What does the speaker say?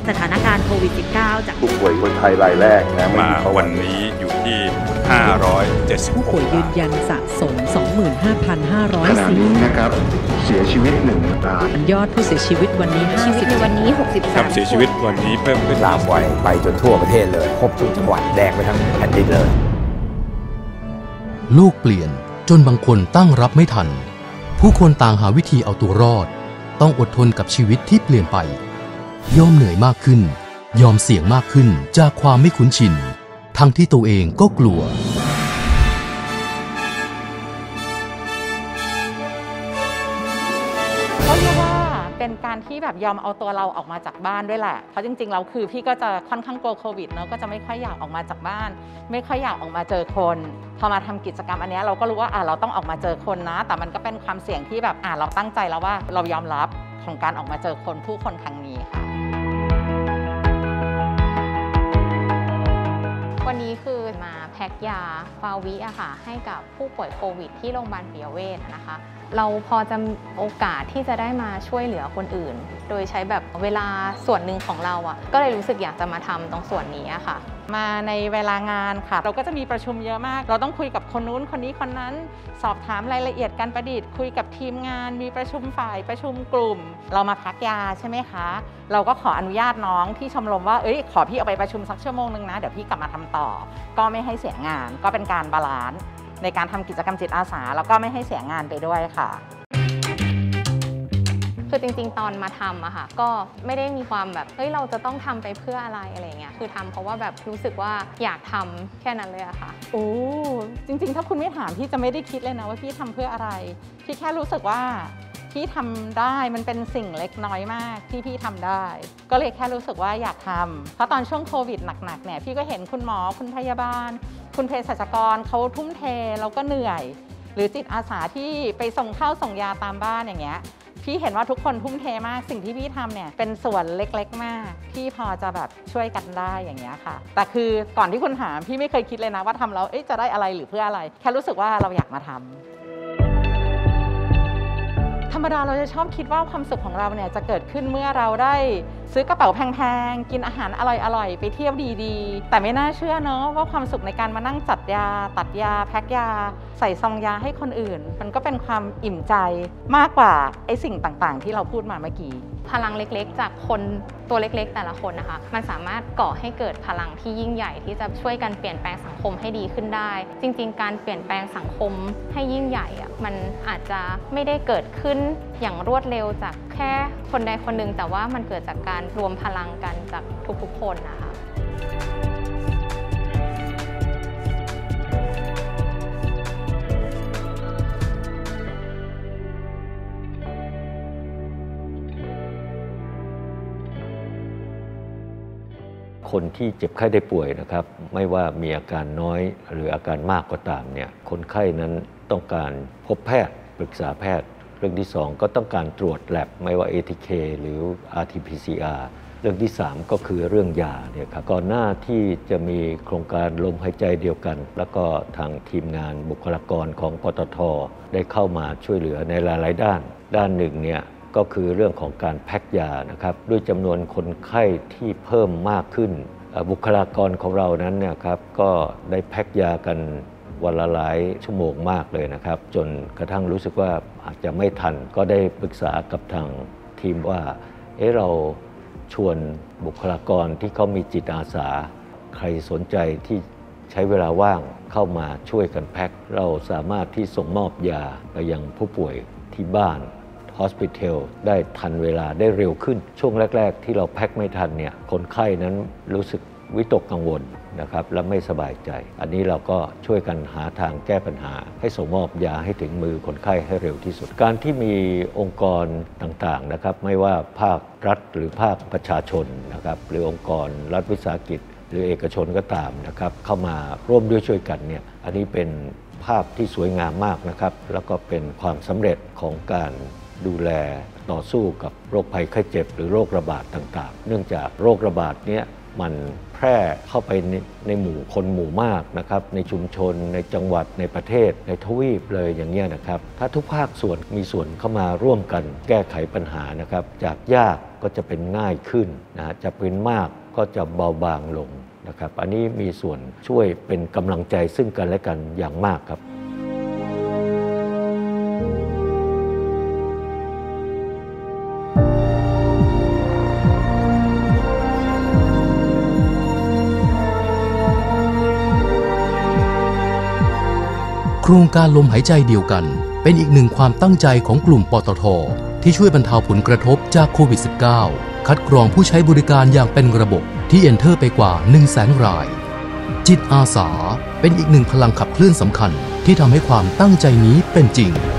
สถานการณ์โควิด -19 จากผู้ป่วยคนไทยรายแรกนะมาวันนี้อยู่ที่576 ผู้ป่วยยืนยันสะสม 25,504 ขณะนี้นะครับเสียชีวิต1 รายยอดผู้เสียชีวิตวันนี้ชีวิตในวันนี้63 ครับเสียชีวิตวันนี้เพิ่มขึ้นลามไปจนทั่วประเทศเลยครบทุกจังหวัดแดงไปทั้งแผ่นดินเลยโลกเปลี่ยนจนบางคนตั้งรับไม่ทันผู้คนต่างหาวิธีเอาตัวรอดต้องอดทนกับชีวิตที่เปลี่ยนไปยอมเหนื่อยมากขึ้นยอมเสี่ยงมากขึ้นจากความไม่คุ้นชินทั้งที่ตัวเองก็กลัวก็เรียกว่าเป็นการที่แบบยอมเอาตัวเราออกมาจากบ้านด้วยแหละเพราะจริงๆเราคือพี่ก็จะค่อนข้างกลัวโควิดเนอะก็จะไม่ค่อยอยากออกมาจากบ้านไม่ค่อยอยากออกมาเจอคนพอมาทำกิจกรรมอันนี้เราก็รู้ว่าเราต้องออกมาเจอคนนะแต่มันก็เป็นความเสี่ยงที่แบบเราตั้งใจแล้วว่าเรายอมรับของการออกมาเจอคนผู้คนครั้งนี้ค่ะวันนี้คือมาแพ็คยาฟาวิอะค่ะให้กับผู้ป่วยโควิดที่โรงพยาบาลปิยเวชนะคะเราพอจะโอกาสที่จะได้มาช่วยเหลือคนอื่นโดยใช้แบบเวลาส่วนหนึ่งของเราก็เลยรู้สึกอยากจะมาทำตรงส่วนนี้ค่ะมาในเวลางานค่ะเราก็จะมีประชุมเยอะมากเราต้องคุยกับคนนู้นคนนี้คนนั้นสอบถามรายละเอียดการประดิษฐ์คุยกับทีมงานมีประชุมฝ่ายประชุมกลุ่มเรามาพักยาใช่ไหมคะเราก็ขออนุญาตน้องที่ชมรมว่าขอพี่เอาไปประชุมสักชั่วโมงนึงนะเดี๋ยวพี่กลับมาทำต่อก็ไม่ให้เสียงานก็เป็นการบาลานซ์ในการทำกิจกรรมจิตอาสาแล้วก็ไม่ให้เสียงานไปด้วยค่ะคือจริงๆตอนมาทำอะค่ะก็ไม่ได้มีความแบบเราจะต้องทำไปเพื่ออะไรอะไรเงี้ยคือทำเพราะว่าแบบรู้สึกว่าอยากทำแค่นั้นเลยอะค่ะโอ้จริงๆถ้าคุณไม่ถามพี่จะไม่ได้คิดเลยนะว่าพี่ทำเพื่ออะไรพี่แค่รู้สึกว่าพี่ทำได้มันเป็นสิ่งเล็กน้อยมากที่พี่ทำได้ก็เลยแค่รู้สึกว่าอยากทำเพราะตอนช่วงโควิดหนักๆเนี่ยพี่ก็เห็นคุณหมอคุณพยาบาลคุณเภสัชกรเขาทุ่มเทแล้วก็เหนื่อยหรือจิตอาสาที่ไปส่งข้าวส่งยาตามบ้านอย่างเงี้ยพี่เห็นว่าทุกคนทุ่มเทมากสิ่งที่พี่ทำเนี่ยเป็นส่วนเล็กๆมากพี่พอจะแบบช่วยกันได้อย่างเงี้ยค่ะแต่คือก่อนที่คุณถามพี่ไม่เคยคิดเลยนะว่าทำแล้วจะได้อะไรหรือเพื่ออะไรแค่รู้สึกว่าเราอยากมาทำธรรมดาเราจะชอบคิดว่าความสุขของเราเนี่ยจะเกิดขึ้นเมื่อเราได้ซื้อกระเป๋าแพงๆกินอาหารอร่อยๆไปเที่ยวดีๆแต่ไม่น่าเชื่อเนอะว่าความสุขในการมานั่งจัดยาตัดยาแพ็คยาใส่ซองยาให้คนอื่นมันก็เป็นความอิ่มใจมากกว่าสิ่งต่างๆที่เราพูดมาเมื่อกี้พลังเล็กๆจากคนตัวเล็กๆแต่ละคนนะคะมันสามารถก่อให้เกิดพลังที่ยิ่งใหญ่ที่จะช่วยกันเปลี่ยนแปลงสังคมให้ดีขึ้นได้จริงๆการเปลี่ยนแปลงสังคมให้ยิ่งใหญ่มันอาจจะไม่ได้เกิดขึ้นอย่างรวดเร็วจากแค่คนใดคนหนึ่งแต่ว่ามันเกิดจากการรวมพลังกันจากทุกๆคนนะคะคนที่เจ็บไข้ได้ป่วยนะครับไม่ว่ามีอาการน้อยหรืออาการมากก็ตามเนี่ยคนไข้นั้นต้องการพบแพทย์ปรึกษาแพทย์เรื่องที่2ก็ต้องการตรวจแลบไม่ว่า ATK หรือ RT-PCR เรื่องที่3ก็คือเรื่องยาเนี่ยครับก่อนหน้าที่จะมีโครงการลมหายใจเดียวกันแล้วก็ทางทีมงานบุคลากรของปตท.ได้เข้ามาช่วยเหลือในหลายๆด้านหนึ่งเนี่ยก็คือเรื่องของการแพ็คยานะครับด้วยจำนวนคนไข้ที่เพิ่มมากขึ้นบุคลากรของเรานั้นเนี่ยครับก็ได้แพ็คยากันวันละหลายชั่วโมงมากเลยนะครับจนกระทั่งรู้สึกว่าอาจจะไม่ทันก็ได้ปรึกษากับทางทีมว่าเราชวนบุคลากรที่เขามีจิตอาสาใครสนใจที่ใช้เวลาว่างเข้ามาช่วยกันแพ็คเราสามารถที่ส่งมอบยาไปยังผู้ป่วยที่บ้านHospital ได้ทันเวลาได้เร็วขึ้นช่วงแรกๆที่เราแพ็คไม่ทันเนี่ยคนไข้นั้นรู้สึกวิตกกังวลนะครับและไม่สบายใจอันนี้เราก็ช่วยกันหาทางแก้ปัญหาให้ส่งมอบยาให้ถึงมือคนไข้ให้เร็วที่สุดการที่มีองค์กรต่างๆนะครับไม่ว่าภาครัฐหรือภาคประชาชนนะครับหรือองค์กรรัฐวิสาหกิจหรือเอกชนก็ตามนะครับเข้ามาร่วมด้วยช่วยกันเนี่ยอันนี้เป็นภาพที่สวยงามมากนะครับแล้วก็เป็นความสำเร็จของการดูแลต่อสู้กับโรคภัยไข้เจ็บหรือโรคระบาดต่างๆเนื่องจากโรคระบาดนี้มันแพร่เข้าไปในหมู่คนหมู่มากนะครับในชุมชนในจังหวัดในประเทศในทวีปเลยอย่างเงี้ยนะครับถ้าทุกภาคส่วนมีส่วนเข้ามาร่วมกันแก้ไขปัญหานะครับจากยากก็จะเป็นง่ายขึ้นนะจะเป็นมากก็จะเบาบางลงนะครับอันนี้มีส่วนช่วยเป็นกำลังใจซึ่งกันและกันอย่างมากครับโครงการลมหายใจเดียวกันเป็นอีกหนึ่งความตั้งใจของกลุ่มปตท.ที่ช่วยบรรเทาผลกระทบจากโควิด -19 คัดกรองผู้ใช้บริการอย่างเป็นระบบที่เอนเทอร์ไปกว่า 100,000 รายจิตอาสาเป็นอีกหนึ่งพลังขับเคลื่อนสำคัญที่ทำให้ความตั้งใจนี้เป็นจริง